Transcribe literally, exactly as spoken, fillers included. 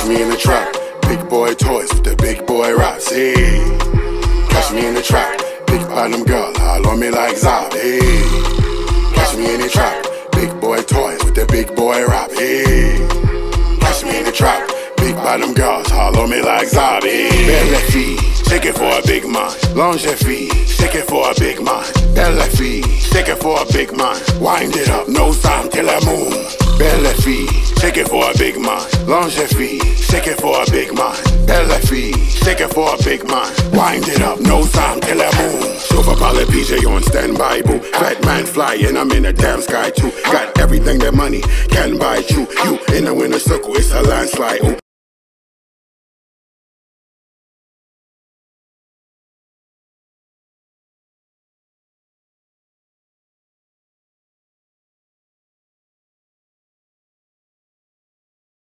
Catch me in the trap, big boy toys with the big boy raps, hey. Catch me in the trap, big bottom girl, all on me like Zob, hey. Catch me in the trap, big boy toys with the big boy rap, hey. Catch me in the trap, big bottom girls, all on me like Zob, hey. Belle fille, shake it for a big man. Lingerie, shake it for a big man. Belle fille, shake it for a big man. Wind it up, no time till I move. Belle fille, shake it for a big man. Lingerie, shake it for a big man. Belle fille, shake it for a big man. Wind it up, no time till I move. Chauffeur par le P J on standby, boo. Fat man flying, I'm in the damn sky too. Got everything that money can buy you. You in the winner circle, it's a landslide. Ooh,